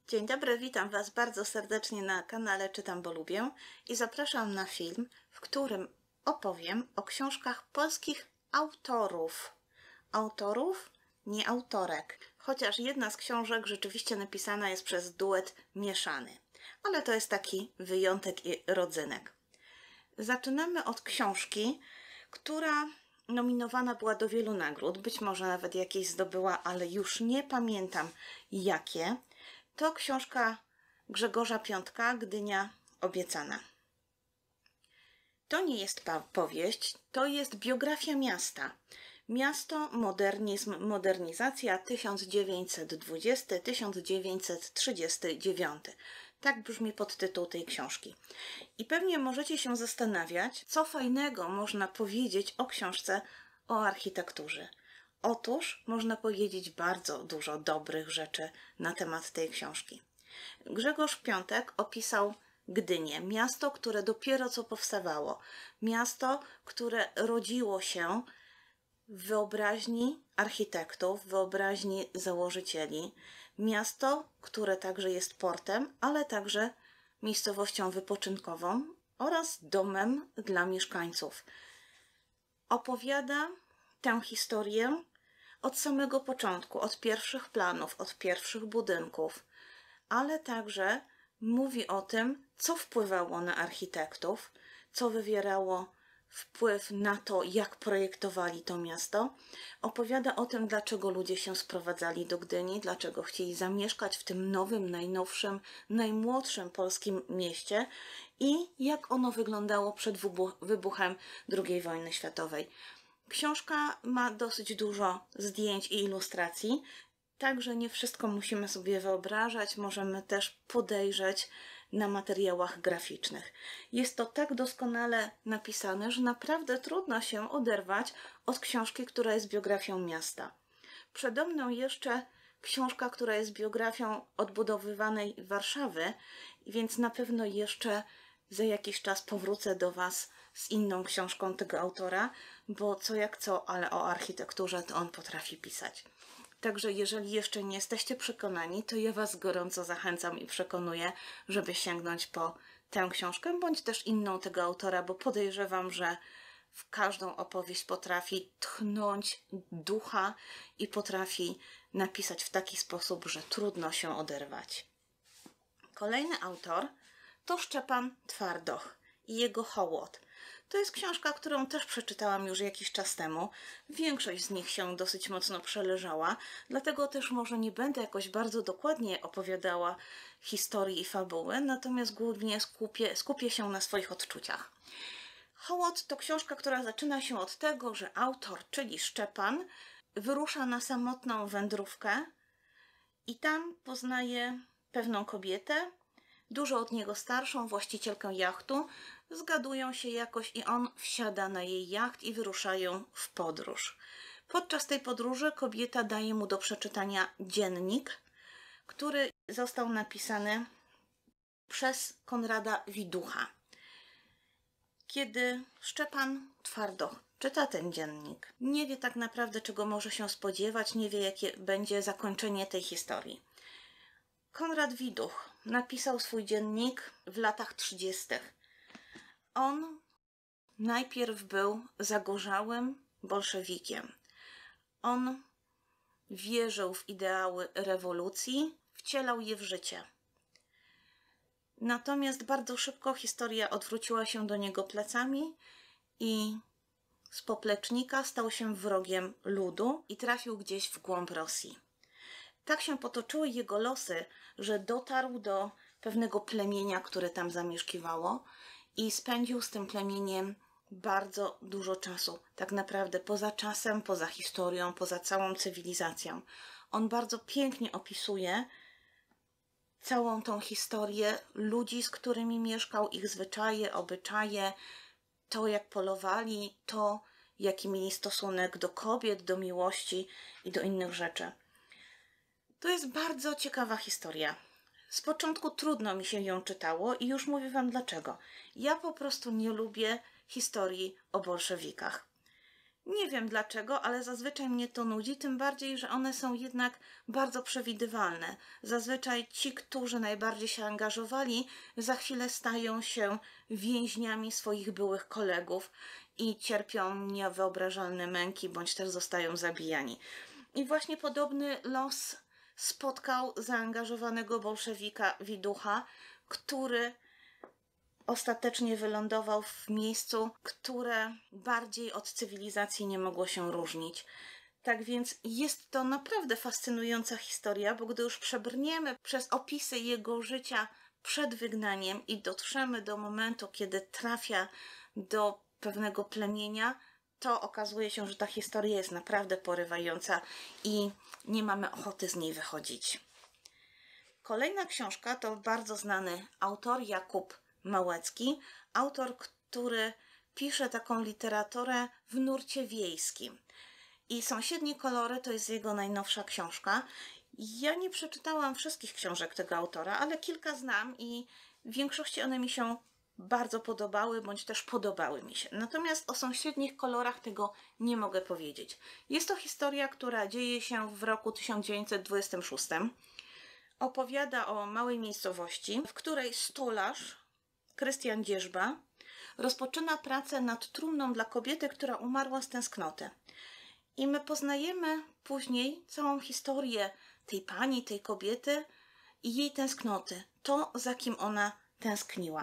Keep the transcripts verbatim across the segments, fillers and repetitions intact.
Dzień dobry, witam Was bardzo serdecznie na kanale Czytam, bo lubię i zapraszam na film, w którym opowiem o książkach polskich autorów. Autorów, nie autorek. Chociaż jedna z książek rzeczywiście napisana jest przez duet mieszany. Ale to jest taki wyjątek i rodzynek. Zaczynamy od książki, która nominowana była do wielu nagród. Być może nawet jakieś zdobyła, ale już nie pamiętam jakie. To książka Grzegorza Piątka, Gdynia obiecana. To nie jest powieść, to jest biografia miasta. Miasto, modernizm, modernizacja tysiąc dziewięćset dwudziesty do tysiąc dziewięćset trzydziesty dziewiąty. Tak brzmi podtytuł tej książki. I pewnie możecie się zastanawiać, co fajnego można powiedzieć o książce o architekturze. Otóż można powiedzieć bardzo dużo dobrych rzeczy na temat tej książki. Grzegorz Piątek opisał Gdynię, miasto, które dopiero co powstawało, miasto, które rodziło się w wyobraźni architektów, w wyobraźni założycieli, miasto, które także jest portem, ale także miejscowością wypoczynkową oraz domem dla mieszkańców. Opowiada tę historię od samego początku, od pierwszych planów, od pierwszych budynków, ale także mówi o tym, co wpływało na architektów, co wywierało wpływ na to, jak projektowali to miasto. Opowiada o tym, dlaczego ludzie się sprowadzali do Gdyni, dlaczego chcieli zamieszkać w tym nowym, najnowszym, najmłodszym polskim mieście i jak ono wyglądało przed wybuchem drugiej wojny światowej. Książka ma dosyć dużo zdjęć i ilustracji, także nie wszystko musimy sobie wyobrażać, możemy też podejrzeć na materiałach graficznych. Jest to tak doskonale napisane, że naprawdę trudno się oderwać od książki, która jest biografią miasta. Przede mną jeszcze książka, która jest biografią odbudowywanej Warszawy, więc na pewno jeszcze za jakiś czas powrócę do Was z inną książką tego autora, bo co jak co, ale o architekturze to on potrafi pisać. Także jeżeli jeszcze nie jesteście przekonani, to ja Was gorąco zachęcam i przekonuję, żeby sięgnąć po tę książkę, bądź też inną tego autora, bo podejrzewam, że w każdą opowieść potrafi tchnąć ducha i potrafi napisać w taki sposób, że trudno się oderwać. Kolejny autor to Szczepan Twardoch i jego Hołot. To jest książka, którą też przeczytałam już jakiś czas temu. Większość z nich się dosyć mocno przeleżała, dlatego też może nie będę jakoś bardzo dokładnie opowiadała historii i fabuły, natomiast głównie skupię, skupię się na swoich odczuciach. Hołot to książka, która zaczyna się od tego, że autor, czyli Szczepan, wyrusza na samotną wędrówkę i tam poznaje pewną kobietę, dużo od niego starszą, właścicielkę jachtu. Zgadują się jakoś i on wsiada na jej jacht i wyruszają w podróż. Podczas tej podróży kobieta daje mu do przeczytania dziennik, który został napisany przez Konrada Widucha. Kiedy Szczepan Twardoch czyta ten dziennik, nie wie tak naprawdę, czego może się spodziewać, nie wie, jakie będzie zakończenie tej historii. Konrad Widuch napisał swój dziennik w latach trzydziestych. On najpierw był zagorzałym bolszewikiem. On wierzył w ideały rewolucji, wcielał je w życie. Natomiast bardzo szybko historia odwróciła się do niego plecami i z poplecznika stał się wrogiem ludu i trafił gdzieś w głąb Rosji. Tak się potoczyły jego losy, że dotarł do pewnego plemienia, które tam zamieszkiwało i spędził z tym plemieniem bardzo dużo czasu. Tak naprawdę poza czasem, poza historią, poza całą cywilizacją. On bardzo pięknie opisuje całą tą historię ludzi, z którymi mieszkał, ich zwyczaje, obyczaje, to jak polowali, to jaki mieli stosunek do kobiet, do miłości i do innych rzeczy. To jest bardzo ciekawa historia. Z początku trudno mi się ją czytało i już mówię Wam dlaczego. Ja po prostu nie lubię historii o bolszewikach. Nie wiem dlaczego, ale zazwyczaj mnie to nudzi, tym bardziej, że one są jednak bardzo przewidywalne. Zazwyczaj ci, którzy najbardziej się angażowali, za chwilę stają się więźniami swoich byłych kolegów i cierpią niewyobrażalne męki, bądź też zostają zabijani. I właśnie podobny los spotkał zaangażowanego bolszewika Widucha, który ostatecznie wylądował w miejscu, które bardziej od cywilizacji nie mogło się różnić. Tak więc jest to naprawdę fascynująca historia, bo gdy już przebrniemy przez opisy jego życia przed wygnaniem i dotrzemy do momentu, kiedy trafia do pewnego plemienia, to okazuje się, że ta historia jest naprawdę porywająca i nie mamy ochoty z niej wychodzić. Kolejna książka to bardzo znany autor Jakub Małecki, autor, który pisze taką literaturę w nurcie wiejskim. I Sąsiednie kolory to jest jego najnowsza książka. Ja nie przeczytałam wszystkich książek tego autora, ale kilka znam i w większości one mi się bardzo podobały, bądź też podobały mi się. Natomiast o Sąsiednich kolorach tego nie mogę powiedzieć. Jest to historia, która dzieje się w roku tysiąc dziewięćset dwudziestym szóstym. Opowiada o małej miejscowości, w której stolarz Krystian Dzierzba rozpoczyna pracę nad trumną dla kobiety, która umarła z tęsknoty. I my poznajemy później całą historię tej pani, tej kobiety i jej tęsknoty. To, za kim ona tęskniła.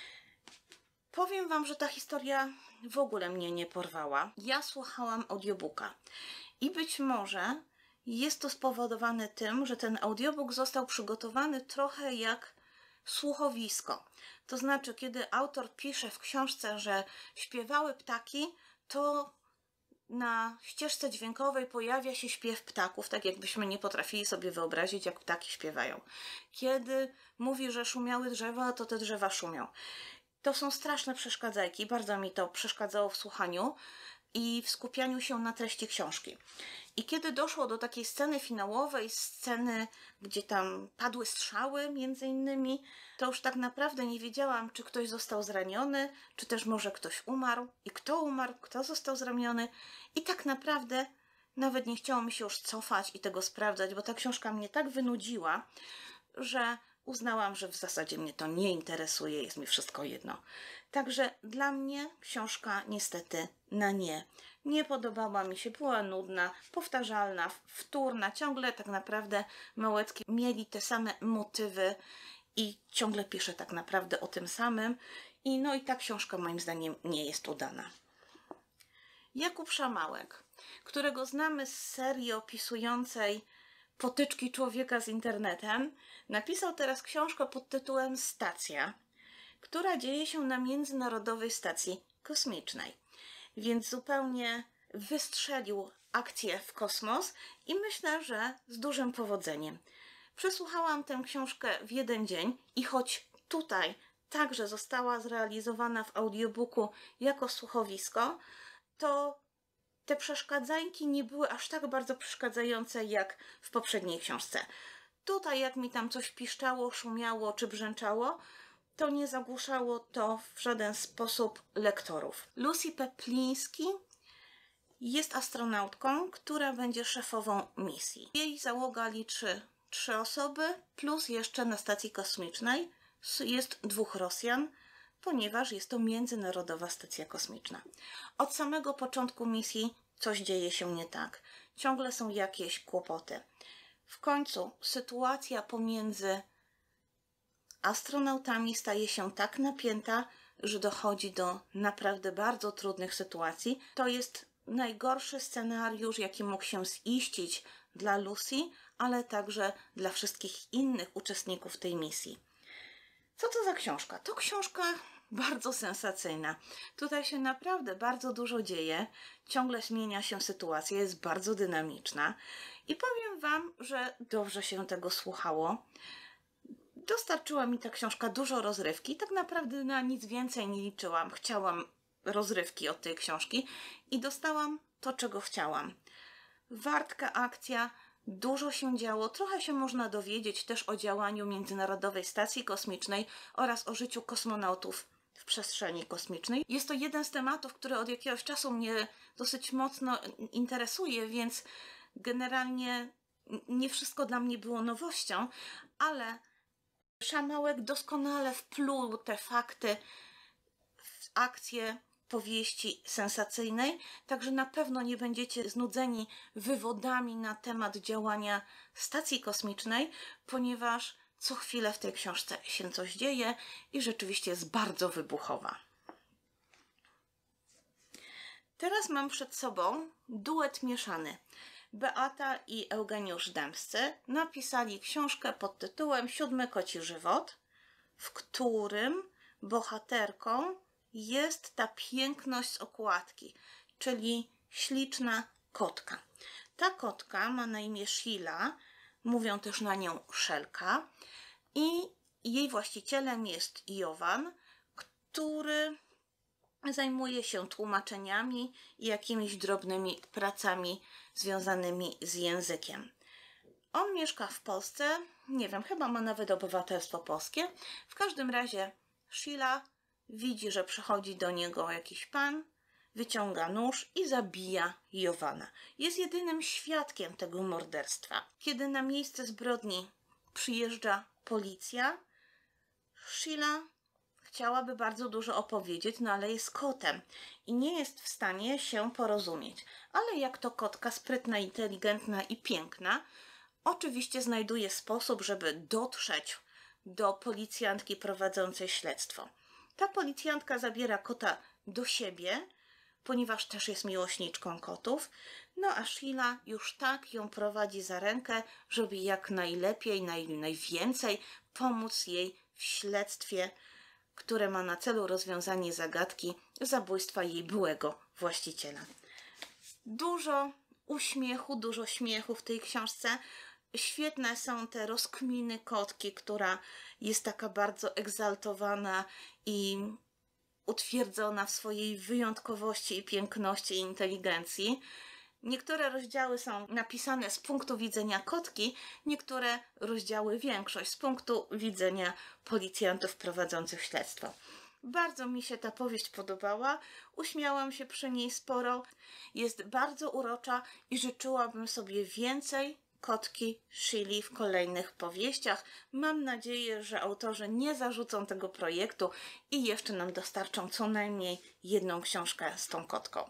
Powiem wam, że ta historia w ogóle mnie nie porwała. Ja słuchałam audiobooka i być może jest to spowodowane tym, że ten audiobook został przygotowany trochę jak słuchowisko. To znaczy, kiedy autor pisze w książce, że śpiewały ptaki, to na ścieżce dźwiękowej pojawia się śpiew ptaków, tak jakbyśmy nie potrafili sobie wyobrazić, jak ptaki śpiewają. Kiedy mówi, że szumiały drzewa, to te drzewa szumią. To są straszne przeszkadzajki. Bardzo mi to przeszkadzało w słuchaniu i w skupianiu się na treści książki. I kiedy doszło do takiej sceny finałowej, sceny, gdzie tam padły strzały między innymi, to już tak naprawdę nie wiedziałam, czy ktoś został zraniony, czy też może ktoś umarł i kto umarł, kto został zraniony. I tak naprawdę nawet nie chciało mi się już cofać i tego sprawdzać, bo ta książka mnie tak wynudziła, że uznałam, że w zasadzie mnie to nie interesuje, jest mi wszystko jedno. Także dla mnie książka niestety na nie. Nie podobała mi się, była nudna, powtarzalna, wtórna. Ciągle tak naprawdę Małecki mieli te same motywy i ciągle pisze tak naprawdę o tym samym. I no i ta książka moim zdaniem nie jest udana. Jakub Szamałek, którego znamy z serii opisującej potyczki człowieka z internetem, napisał teraz książkę pod tytułem Stacja, która dzieje się na Międzynarodowej Stacji Kosmicznej. Więc zupełnie wystrzelił akcję w kosmos i myślę, że z dużym powodzeniem. Przesłuchałam tę książkę w jeden dzień i choć tutaj także została zrealizowana w audiobooku jako słuchowisko, to te przeszkadzajki nie były aż tak bardzo przeszkadzające jak w poprzedniej książce. Tutaj jak mi tam coś piszczało, szumiało czy brzęczało, to nie zagłuszało to w żaden sposób lektorów. Lucy Pepliński jest astronautką, która będzie szefową misji. Jej załoga liczy trzy osoby, plus jeszcze na stacji kosmicznej jest dwóch Rosjan, ponieważ jest to Międzynarodowa Stacja Kosmiczna. Od samego początku misji coś dzieje się nie tak. Ciągle są jakieś kłopoty. W końcu sytuacja pomiędzy astronautami staje się tak napięta, że dochodzi do naprawdę bardzo trudnych sytuacji. To jest najgorszy scenariusz, jaki mógł się ziścić dla Lucy, ale także dla wszystkich innych uczestników tej misji. Co to za książka? To książka bardzo sensacyjna. Tutaj się naprawdę bardzo dużo dzieje. Ciągle zmienia się sytuacja, jest bardzo dynamiczna. I powiem wam, że dobrze się tego słuchało. Dostarczyła mi ta książka dużo rozrywki. Tak naprawdę na nic więcej nie liczyłam. Chciałam rozrywki od tej książki i dostałam to, czego chciałam. Wartka akcja, dużo się działo, trochę się można dowiedzieć też o działaniu Międzynarodowej Stacji Kosmicznej oraz o życiu kosmonautów w przestrzeni kosmicznej. Jest to jeden z tematów, który od jakiegoś czasu mnie dosyć mocno interesuje, więc generalnie nie wszystko dla mnie było nowością, ale Szamałek doskonale wpluł te fakty w akcję powieści sensacyjnej, także na pewno nie będziecie znudzeni wywodami na temat działania stacji kosmicznej, ponieważ co chwilę w tej książce się coś dzieje i rzeczywiście jest bardzo wybuchowa. Teraz mam przed sobą duet mieszany. Beata i Eugeniusz Dębscy napisali książkę pod tytułem Siódmy koci żywot, w którym bohaterką jest ta piękność z okładki, czyli śliczna kotka. Ta kotka ma na imię Sheila, mówią też na nią Szelka, i jej właścicielem jest Jowan, który zajmuje się tłumaczeniami i jakimiś drobnymi pracami związanymi z językiem. On mieszka w Polsce, nie wiem, chyba ma nawet obywatelstwo polskie. W każdym razie Sheila widzi, że przychodzi do niego jakiś pan, wyciąga nóż i zabija Jowana. Jest jedynym świadkiem tego morderstwa. Kiedy na miejsce zbrodni przyjeżdża policja, Sheila chciałaby bardzo dużo opowiedzieć, no ale jest kotem i nie jest w stanie się porozumieć. Ale jak to kotka sprytna, inteligentna i piękna, oczywiście znajduje sposób, żeby dotrzeć do policjantki prowadzącej śledztwo. Ta policjantka zabiera kota do siebie, ponieważ też jest miłośniczką kotów, no a Sheila już tak ją prowadzi za rękę, żeby jak najlepiej, naj, najwięcej pomóc jej w śledztwie, które ma na celu rozwiązanie zagadki zabójstwa jej byłego właściciela. Dużo uśmiechu, dużo śmiechu w tej książce. Świetne są te rozkminy kotki, która jest taka bardzo egzaltowana i utwierdzona w swojej wyjątkowości i piękności i inteligencji. Niektóre rozdziały są napisane z punktu widzenia kotki, niektóre rozdziały, większość, z punktu widzenia policjantów prowadzących śledztwo. Bardzo mi się ta powieść podobała, uśmiałam się przy niej sporo, jest bardzo urocza i życzyłabym sobie więcej kotki Sheili w kolejnych powieściach. Mam nadzieję, że autorzy nie zarzucą tego projektu i jeszcze nam dostarczą co najmniej jedną książkę z tą kotką.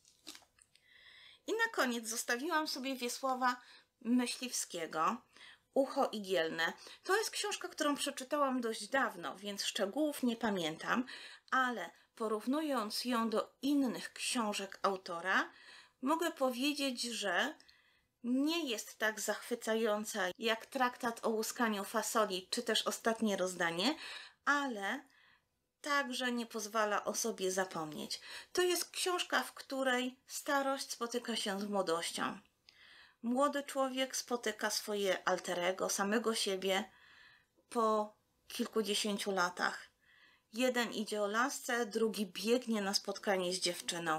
I na koniec zostawiłam sobie Wiesława Myśliwskiego, Ucho igielne. To jest książka, którą przeczytałam dość dawno, więc szczegółów nie pamiętam, ale porównując ją do innych książek autora, mogę powiedzieć, że nie jest tak zachwycająca jak Traktat o łuskaniu fasoli, czy też Ostatnie rozdanie, ale także nie pozwala o sobie zapomnieć. To jest książka, w której starość spotyka się z młodością. Młody człowiek spotyka swoje alter ego, samego siebie po kilkudziesięciu latach. Jeden idzie o lasce, drugi biegnie na spotkanie z dziewczyną.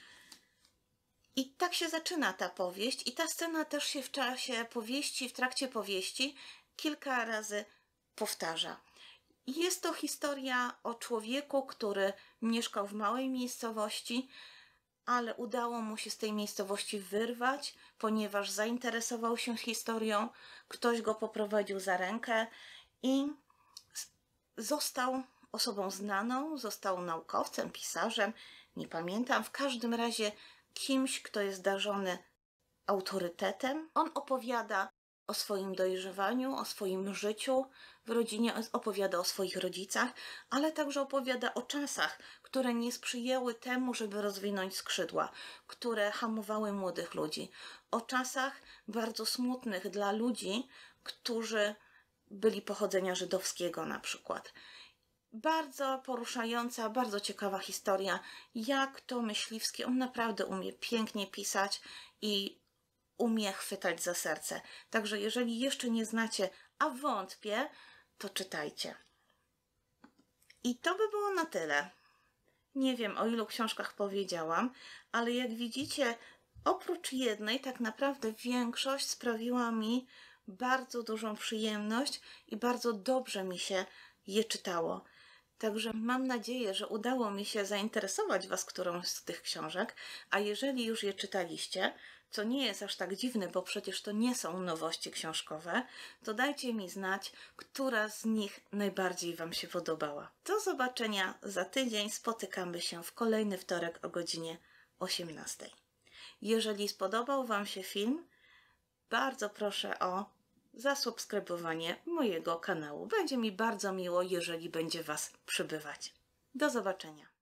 I tak się zaczyna ta powieść i ta scena też się w czasie powieści, w trakcie powieści kilka razy powtarza. Jest to historia o człowieku, który mieszkał w małej miejscowości, ale udało mu się z tej miejscowości wyrwać, ponieważ zainteresował się historią, ktoś go poprowadził za rękę i został osobą znaną, został naukowcem, pisarzem, nie pamiętam, w każdym razie kimś, kto jest darzony autorytetem. On opowiada o swoim dojrzewaniu, o swoim życiu w rodzinie, opowiada o swoich rodzicach, ale także opowiada o czasach, które nie sprzyjały temu, żeby rozwinąć skrzydła, które hamowały młodych ludzi. O czasach bardzo smutnych dla ludzi, którzy byli pochodzenia żydowskiego na przykład. Bardzo poruszająca, bardzo ciekawa historia, jak to Myśliwski, on naprawdę umie pięknie pisać i umie chwytać za serce. Także jeżeli jeszcze nie znacie, a wątpię, to czytajcie. I to by było na tyle. Nie wiem, o ilu książkach powiedziałam, ale jak widzicie, oprócz jednej, tak naprawdę większość sprawiła mi bardzo dużą przyjemność i bardzo dobrze mi się je czytało. Także mam nadzieję, że udało mi się zainteresować Was którąś z tych książek, a jeżeli już je czytaliście, co nie jest aż tak dziwne, bo przecież to nie są nowości książkowe, to dajcie mi znać, która z nich najbardziej Wam się podobała. Do zobaczenia za tydzień. Spotykamy się w kolejny wtorek o godzinie osiemnastej. Jeżeli spodobał Wam się film, bardzo proszę o zasubskrybowanie mojego kanału. Będzie mi bardzo miło, jeżeli będzie Was przybywać. Do zobaczenia.